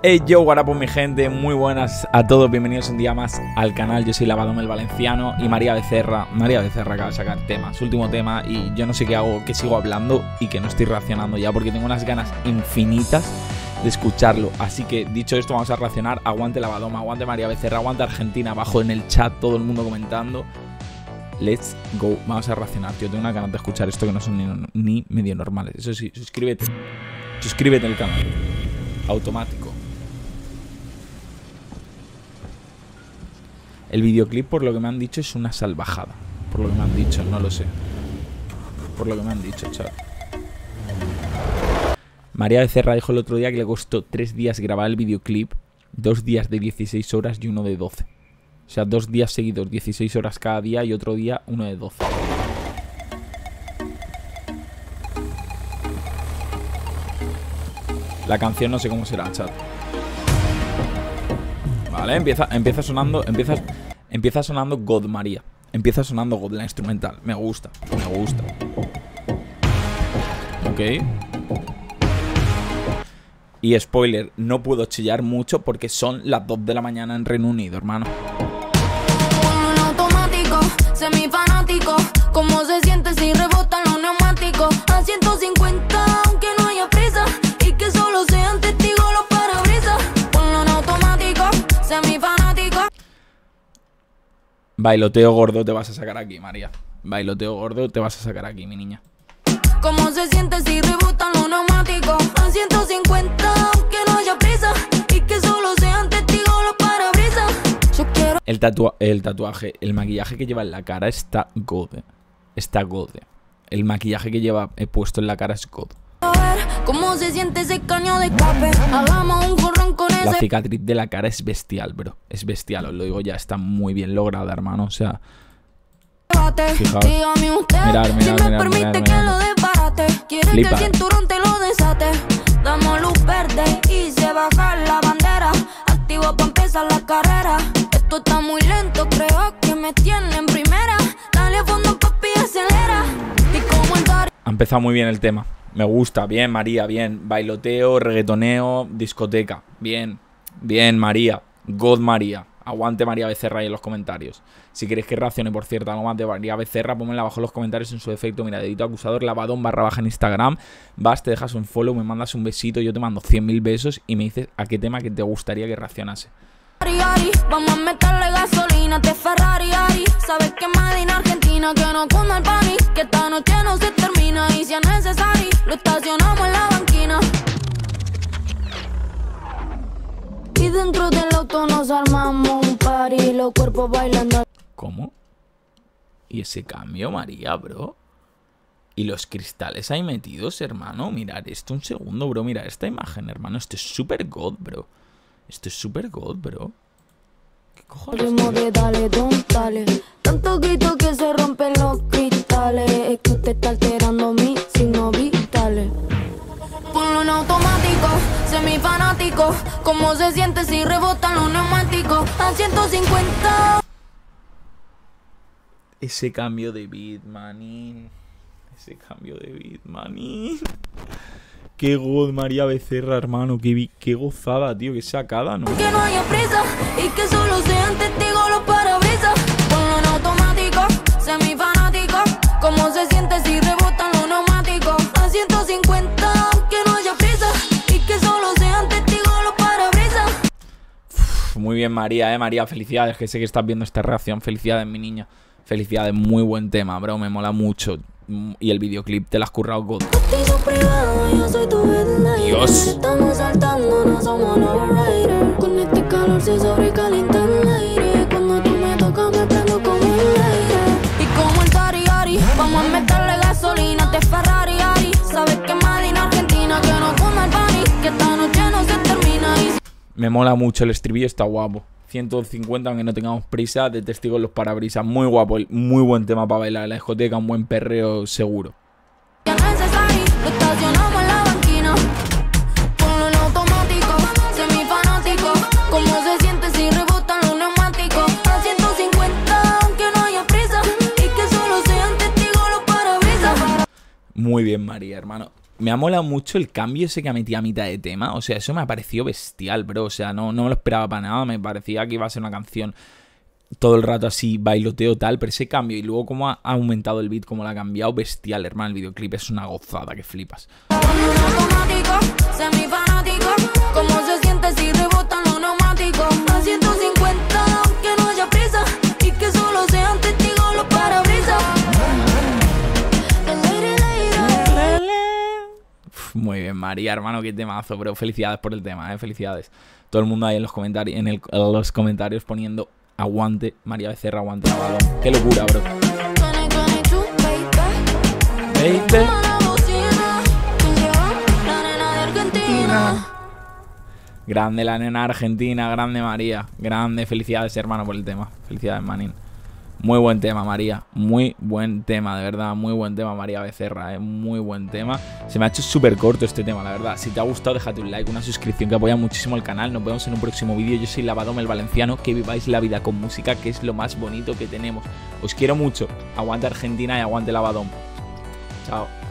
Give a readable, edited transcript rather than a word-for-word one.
Hey yo, guarapo mi gente, muy buenas a todos, bienvenidos un día más al canal. Yo soy Lavadome el Valenciano y María Becerra acaba de sacar tema, su último tema, y yo no sé qué hago, que sigo hablando y que no estoy reaccionando ya porque tengo unas ganas infinitas de escucharlo. Así que dicho esto, vamos a reaccionar. Aguante Lavadome, aguante María Becerra, aguante Argentina, abajo en el chat todo el mundo comentando. Let's go, vamos a reaccionar, tío, tengo una ganas de escuchar esto que no son ni medio normales. Eso sí, suscríbete al canal, automático. El videoclip, por lo que me han dicho, es una salvajada. Por lo que me han dicho, no lo sé. Por lo que me han dicho, chat. María Becerra dijo el otro día que le costó 3 días grabar el videoclip, 2 días de 16 horas y uno de 12. O sea, 2 días seguidos, 16 horas cada día, y otro día uno de 12. La canción no sé cómo será, chat. Vale, empieza sonando God María. Empieza sonando God, la instrumental. Me gusta. Ok. Y spoiler, no puedo chillar mucho porque son las 2 de la mañana en Reino Unido, hermano. Un automático, semifanático. ¿Cómo se siente si rebotan los neumáticos? A 150, aunque no haya prisa. Y que solo sean testigos los parabrisas. Ponlo en automático, semifanático. Bailoteo gordo te vas a sacar aquí, María. Bailoteo gordo te vas a sacar aquí, mi niña. ¿Cómo se siente si rebotan los neumáticos? A 150, aunque no haya prisa. Y que solo sean testigos los parabrisas. Yo quiero... El tatuaje, el maquillaje que lleva en la cara está God. Está God. El maquillaje que lleva puesto en la cara es God. ¿Cómo se siente ese caño de escape? Hagamos un jorrón con ese... La cicatriz de la cara es bestial, bro. Es bestial, os lo digo ya. Está muy bien lograda, hermano. O sea... Fijaos. Mirad. Quiere que el cinturón te lo desate. Damos luz verde y se baja la bandera. Activo para empezar la carrera. Esto está muy lento, creo que me tiene en primera. Dale a fondo, papi, acelera. Y como el bar... Ha empezado muy bien el tema. Me gusta, bien, María, bien. Bailoteo, reggaetoneo, discoteca. Bien, bien, María. God María. Aguante María Becerra ahí en los comentarios. Si queréis que reaccione, por cierto, algo más de María Becerra, ponmela abajo en los comentarios en su defecto. Mira, dedito acusador, lavadón_baja en Instagram. Vas, te dejas un follow, me mandas un besito, yo te mando 100.000 besos y me dices a qué tema que te gustaría que reaccionase. Vamos a meterle gasolina, te Ferrari, sabes que Made in Argentina, que no cunda el pánico, que esta noche no se termina y si es necesario, lo estacionamos en la banquina. Y dentro del auto nos armamos un party, los cuerpos bailando. ¿Cómo? ¿Y ese cambio, María, bro? ¿Y los cristales ahí metidos, hermano? Mirad esto un segundo, bro. Mira esta imagen, hermano. Esto es súper God, bro. Esto es súper God, bro. ¿Qué cojones? Ritmo de dale, don, dale. Tanto grito que se rompen los cristales. Es que usted está alterando mis signos vitales. Ponlo en automático, semifanático. ¿Cómo se siente si rebotan los neumáticos? A 150. Ese cambio de beat, manín. Ese cambio de beat, manín. Qué God, María Becerra, hermano. Qué gozada, tío. Qué sacada, ¿no? Que no haya prisa y que solo sean testigos los parabrisas. Ponlo en automático, semifanático. ¿Cómo se siente si rebotan los neumáticos? A 150, aunque no haya prisa y que solo sean testigos los parabrisas. Muy bien, María, María, felicidades. Que sé que estás viendo esta reacción. Felicidades, mi niña. Felicidades, muy buen tema, bro. Me mola mucho. Y el videoclip te lo has currado God. Dios. Estamos saltando, no somos los riders. Con este calor se sobrecalienta el aire. Cuando tú me tocas me prendo como el aire. Y como el Tari, vamos a meterle gasolina, te Ferrari, sabes que Made in Argentina, que no cunda el pánico, que esta noche no se termina y... Me mola mucho, el estribillo está guapo. 150, aunque no tengamos prisa, de testigos los parabrisas. Muy guapo, muy buen tema para bailar en la discoteca, un buen perreo seguro. Ya necesario, lo estacionamos en la banquina. Ponlo en automático, semifanático. ¿Cómo se siente si rebotan los neumáticos? A 150, aunque no haya prisa. Y que solo sean testigos los parabrisas. Muy bien, María, hermano. Me ha molado mucho el cambio ese que metí a mitad de tema. O sea, eso me ha parecido bestial, bro. O sea, no me lo esperaba para nada. Me parecía que iba a ser una canción todo el rato así, bailoteo tal. Pero ese cambio y luego cómo ha aumentado el beat, cómo lo ha cambiado, bestial, hermano. El videoclip es una gozada, que flipas. ¿Cómo se siente si rebotan los neumáticos? A 150, aunque no haya prisa, y que solo sean testigos los parabrisas. Muy bien, María, hermano, qué temazo, bro. Felicidades por el tema, felicidades. Todo el mundo ahí en los comentarios, en los comentarios poniendo aguante, María Becerra, aguante la balón. Qué locura, bro. Baby. Grande la nena argentina, grande María, grande, felicidades hermano por el tema, felicidades manín. Muy buen tema, María, muy buen tema, de verdad, muy buen tema, María Becerra, muy buen tema. Se me ha hecho súper corto este tema, la verdad. Si te ha gustado, déjate un like, una suscripción que apoya muchísimo al canal. Nos vemos en un próximo vídeo. Yo soy Lavadome el Valenciano, que viváis la vida con música, que es lo más bonito que tenemos. Os quiero mucho, aguante Argentina y aguante Lavadome. Chao.